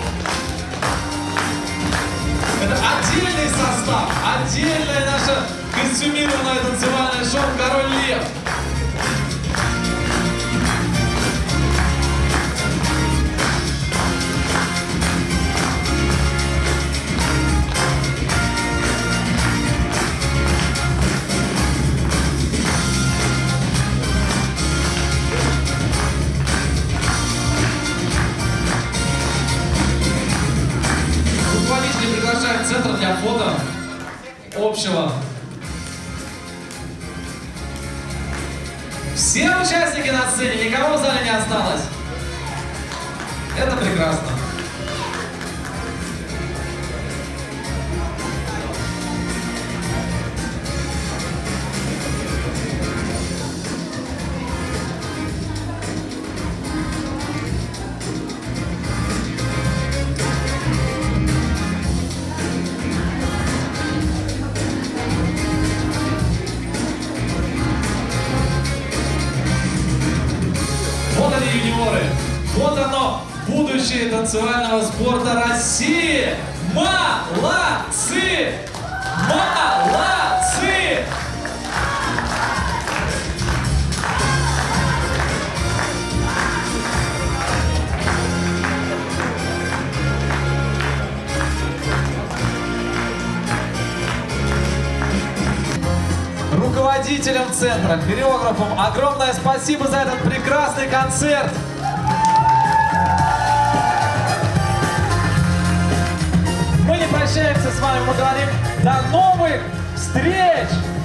Это отдельный состав, отдельное наше костюмированное танцевальное шоу «Король Лев». Приглашаем в центр для фото общего. Все участники на сцене, никого в зале не осталось. Это прекрасно. Вот они, юниоры. Вот оно, будущее танцевального спорта России. Молодцы! Молодцы! Руководителям центра, хореографам огромное спасибо за этот прекрасный концерт. Мы не прощаемся с вами, мы говорим до новых встреч!